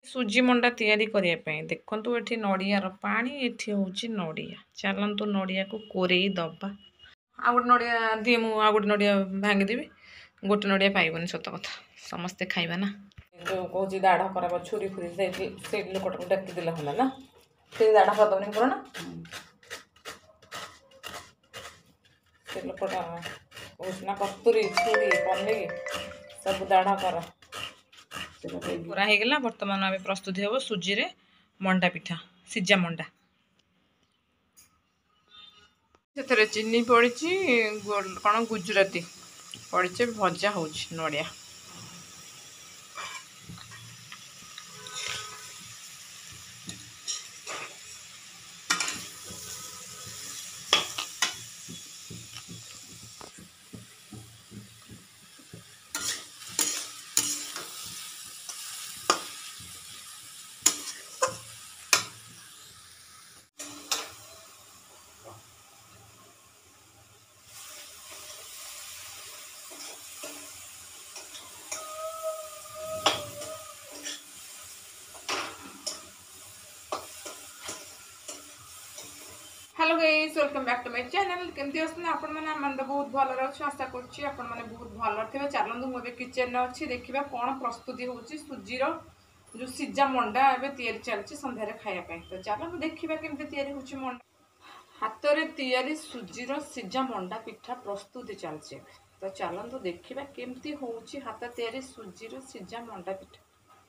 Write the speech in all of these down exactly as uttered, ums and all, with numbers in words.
सुजी मंडा तैयारी करिया पई देखंतु एठी नड़ियार पानी एठी होउची नड़िया चलंतु नड़िया को कोरेई दबा आ गोटे नड़िया दिए मु आ गोटे नड़िया भांगी देबी गोटे नड़िया पाइबनी सत कथा समस्ते खाइबा ना जो कहूँ दाढ़ कर छुरी फुरी से लोक डाकी देला होला ना से दाढ़ कर दबनी कर ना से लोकटा कहूँ कस्तूरी छुरी पनी सब दाढ़ कर पूरा हो गला बर्तमान आम प्रस्तुति हम सुजी रे मंडा पिठा सिजा मंडा से चीनी पड़ी कौन गुजराती पड़ी भजा हो नड़िया hello guys welcome back to my channel केमती अछन आपण माने मन बहुत भल रहछ आशा करछि आपण माने बहुत भल थिबे चलंदु मो बे किचन रे अछि देखिबा कोन प्रस्तुति होछि सुजी रो जो सिजा मंडा एबे तयारी चलछि संध्या रे खाया पय तो चलंदु देखिबा केमती तयारी होछि मंडा हाथ रे तयारी सुजी रो सिजा मंडा पिठा प्रस्तुति चलछि तो चलंदु देखिबा केमती होछि हाथ तयारी सुजी रो सिजा मंडा पिठा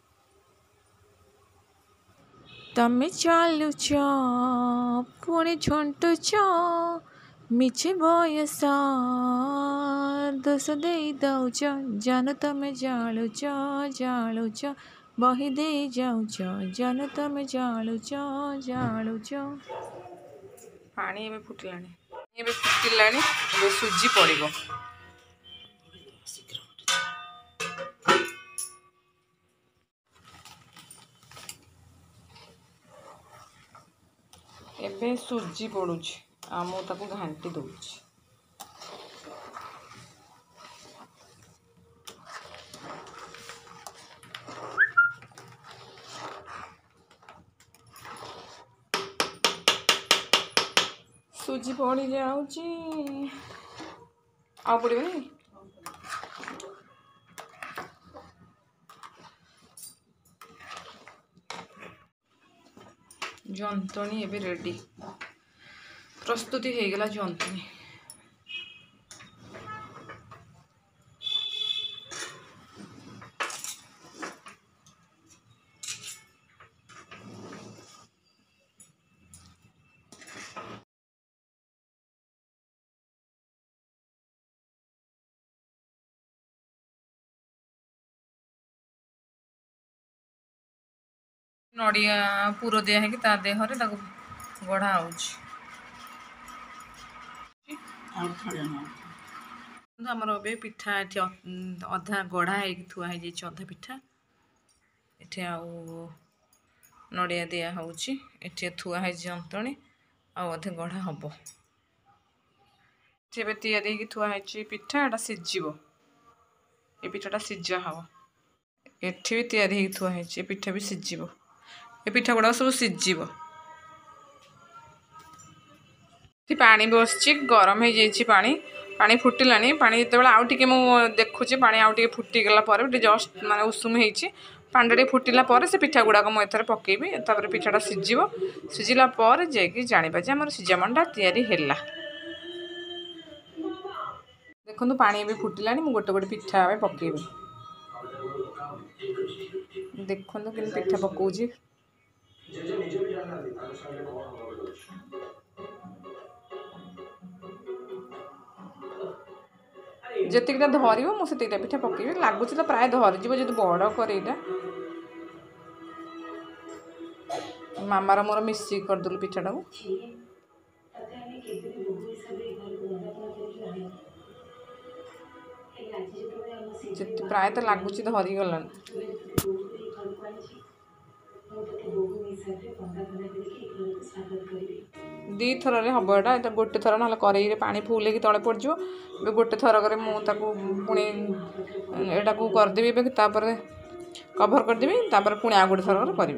तमे चालुच पुणी झुंटुच मिछे बयस दोष दे दौच जन तमे जालुच जालुच बही दे जाऊच जन तमे जालुच जालुच पानी एबे फुटलानी एबे फुटिलानी एबे सुजी पड़िबो एबे सुजी पड़ुछि आ मु ताको घांटी दउछि सुजी पड़ी जाउछि आ पड़िबनी जंतनी एबे रेडी प्रस्तुति हो गला जंतनी नड़िया पूर दिया है कि ता देहरे ताको गढ़ा आउछि आमर ए पिठा ये अधा गढ़ा है थुआ है अधा पिठा ये आउ नड़िया दिया होउछि एठी थुआ है जंतणी आ अधे गढ़ा हबो एबे तैयार हो थुआ है पिठा एटा सिजिबो ए पिठाटा सिजा हबो एठी भी तैयार हो थुआ है पिठा भी सिजिबो ए पिठा गुड़ा सब सिजिबो पानी बसछि गरम हो जाइछि पानी पानी फुटिलानी पानी जेतेबेले आउ टिके मु देखुछि पानी आउ टिके फुटी गला पर जस्ट माने उषुम हेछि पानी टे फुटिला पर से पिठा गुड़ा को मु एथरे पकेबी तापर पिठाटा सिजिबो सिजिला पर जेकी जानिबा जे हमर सिजा मंडा तयारी हैला देखंतु पानी भी फुटिलानी मु गोटे गोटे पिठा आबे पकेबी देखंतु कि पिठा पकोछि जतिकटा धरिबो मु सेतिकटा पिठा पकेबी लागुछि त प्राय धरि जिवो जदि बड़ करेइटा मामार मोर मिसी कर दलु पिठाटा को जति प्राय त लागुछि धरि गलन दी थर हम एटा एटा गोटे थर ना कड़े पानी फुल कि तले पड़ो गोटे थरक मुझे पुणी एटा को करदेवी तापर कभर करदेवी तापर पुणी आ गोटे थर करी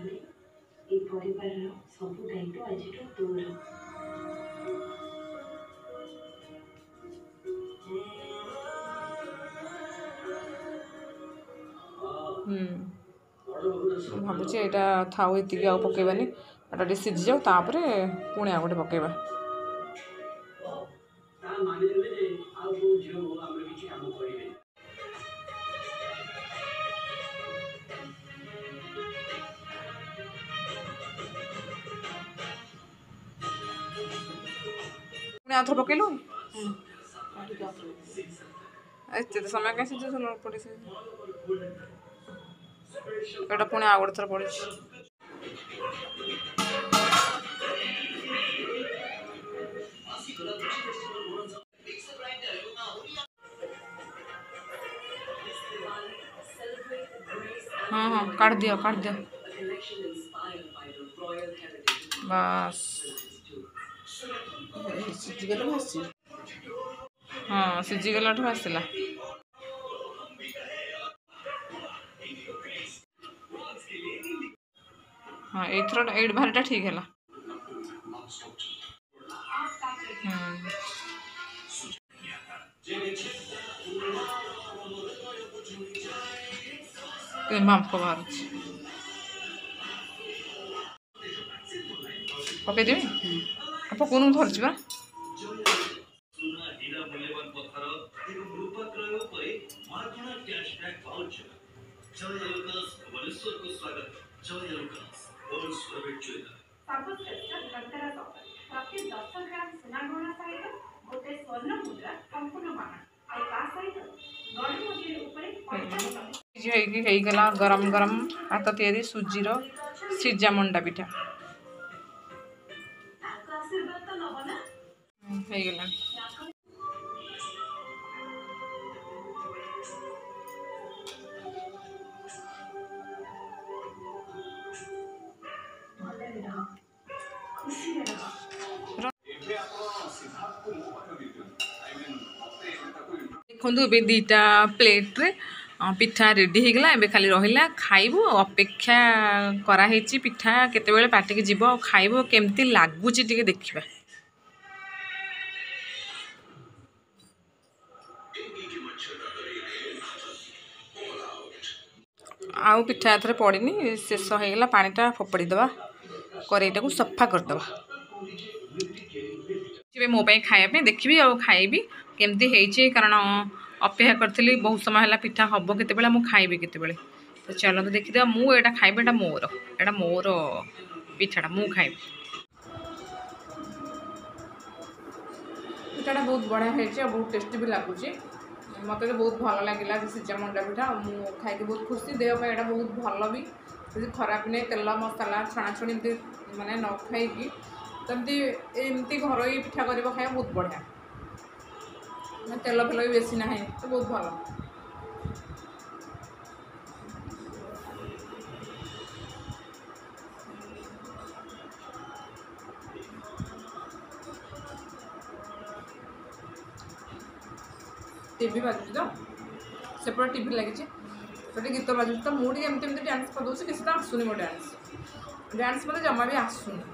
भावुँ यहाँ थाऊ ये आउ पकईबानी एटा टे सीझी जाऊ तापर पुणी आ गोटे पकईबा पुणी आउ थ पकईलु एत समय क्या सीझे पड़े एटा पुणी आ गोटे थर पड़े हाँ हाँ काट दियो काट दियो बस हाँ सीझीगला आसला हाँ एथर एट भारीटा ठीक है बांफ बाहर पकईदेवी पकौन धरची बा गला गरम गरम हाथ तैयारी सुजीर सिजा मंडा पिठा गला देखो दीटा प्लेट रे पिठा रेडी हो गला एबे खाली रहिला खाइबो अपेक्षा करा हेची पिठा केते बेले पार्टी के जीवो खाइबो केमती लागुची टिके देखिबा आउ पिठा एथरे पड़नी शेष हो गला पानीटा फोपड़ी दबा करेईटा को सफा कर दबा मो पे खाया देखी आ खाइबी केमती हेची कारण अपेक्षा करी बहुत समय है पिठा हम केते मुझे खाइबी केते तो चलो तो देखीद मुझा खाइबी एटा मोर एटा मोर पिठाटा मु खाइबी पिठाटा बहुत बढ़िया है बहुत टेस्टी भी लगुच मत तो बहुत भल लगे सिजा मंडा पिठा मुझे खाई बहुत खुशी देह यहाँ बहुत भल भी खराब नहीं तेल मसला छणाछुणी माने न खाई तमती एमती घर पिठा कर खाया बहुत बढ़िया तेल फेल भी बेसी ना तो बहुत भल टीवी बाजू तो सेपटे टीवी लगी गीत बाजू तो मुझे एमती एमती डांस कर दूसरी किसी तो आसुनी मो डांस डांस मतलब जमा भी आसुनी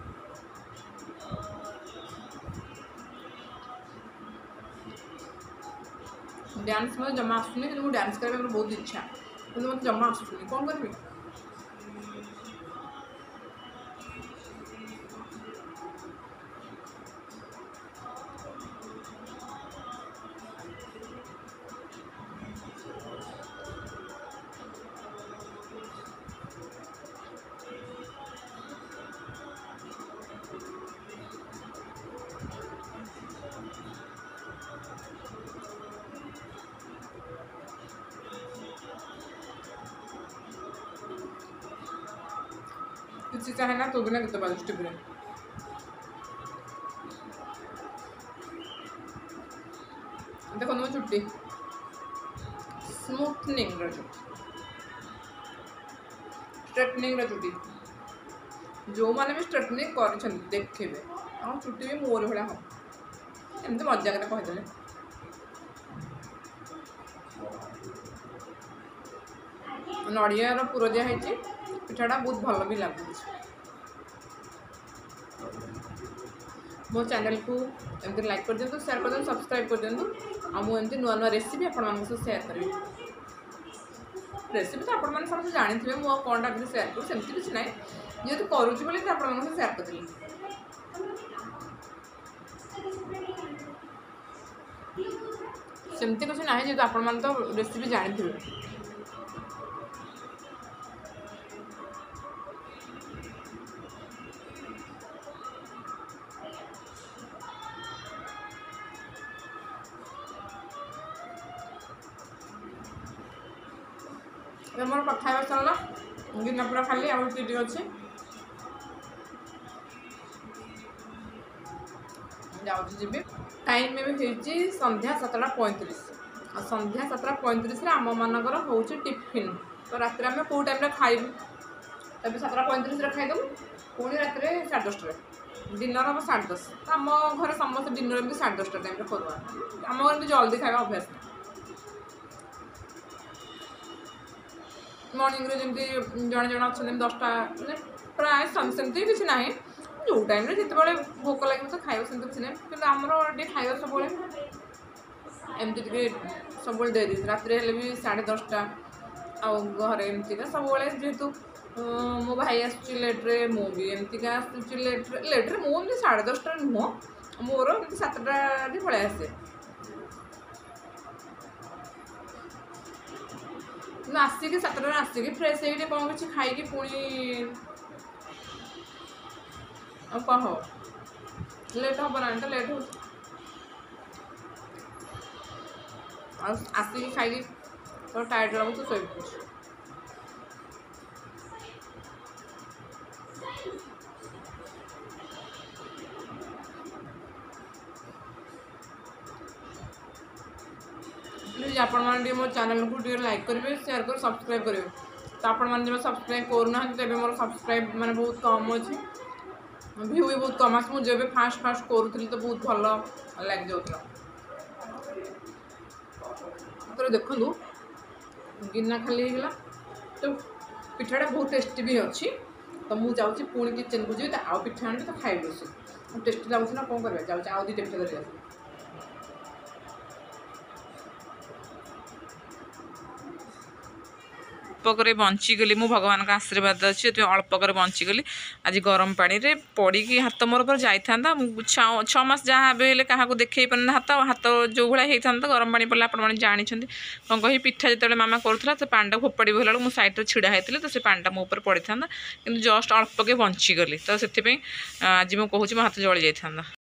डांस मतलब जमा आसुनी मुझे डांस करने में बहुत इच्छा कि मत जमा आसुनी कौन करी किसी चाहे ना तो बिना कितना बाजू टिप देखो तुम चुट्टी स्मूथनिंग चुट्टी स्ट्रेटनिंग चुट्टी जो मैंने भी स्ट्रेटनिंग कर देखिए हाँ चुट्टी भी मोर भाया हम एमती मजा कर कहीदे नड़ियार पुर दिखाई पिठाटा बहुत भल भी लगुच। मो चैनल को एमती लाइक कर दिंतु, शेयर कर दिंतु, सब्सक्राइब कर दिंतु। आ मु एमती नुआ नुआ रेसिपी आपण सह शेयर करी। रेसिपी तो आपण मैंने समझे जानी थे मुझे कौन टा शेयर कर सेमती किसी ना जेहतु करुच्ची बोली आपण शेयर करी। सेमती कुछ ना जेहतु आपण मैंने तो रेसिपी जानी थे। मोर कथा सरला गिना पूरा खाली आउ टी अच्छे जी टाइम भी संध्या सातटा पैंतीस आ संध्या सातटा पैंतीस आम मानकर हूँ टिफिन। तो रात आम कौ टाइम खाइबू तभी सातटा पैंतीस खाईदेबू पुणी रात साढ़े दस डिनर हम साढ़े दस। आम घर समस्त डिनर भी साढ़े दसटा टाइम करूँ आम घर जल्दी खावा अभ्यास। मॉर्निंग रे जमी जड़े जड़े अच्छा दसटा प्राय सेमती किसी ना जो टाइम जिते भोक लगे तो खाइब सेमती किसी ना कि आमर टे खाइबा सब एमती सब डेरी रात भी साढ़े दसटा आउ घरे एमतीका सब जेहेतु मो भाई आसुच्ची लेट्रे मु भी एमतीका आसुच्ची लेट्रे लेट्रे मुझे साढ़े दसटा नुह मोर सातटा पलि आसे आसिक सातटा आसिक फ्रेश हो कौन कि खाई पुणी कह लेट हम ना तो लेट हो आसिक खाई तो टायर्ड लगू तो शो पड़े। प्लीज आपण मैंने मो चैनल को टे लाइक करेंगे, शेयर कर सब्सक्राइब करेंगे। तो आपण मैंने जब सब्सक्राइब करना तेज मोर सब्सक्राइब मैंने बहुत कम अच्छे व्यू भी बहुत कम आस मुझे फास्ट फास्ट करूँ तो बहुत भल लग जाऊला। तो देखो गिना खाली होगा तो पिठाटा बहुत टेस्टी भी अच्छी। तो मुझे जाऊँगी पुणी किचन को जी आउ पिठा आनी तो खाई बस टेस्टी लगुच ना कौन कर जाऊँ आउ दुटा पिठा धरिया। अल्पक बंचीगली मु भगवान का आशीर्वाद अच्छे तो अल्पक बंचीगली। आज गरम पानी रे पड़ी हाथ मोर पर जाता छमास जहाँ भी क्या देखे पारे हाथ हाथ जो भाई होता तो गरम पानी पड़े आपने जानी कौन कही पिठा जो मामा करूला तो पानी टाक फोपाड़ी गला मुझे सैड्रे छिड़ा होती तो से पानी मो पर पड़ी था कि जस्ट अल्पके बंचीगली। तो से आज मुझे कहूँ मो हाथ जली जाता।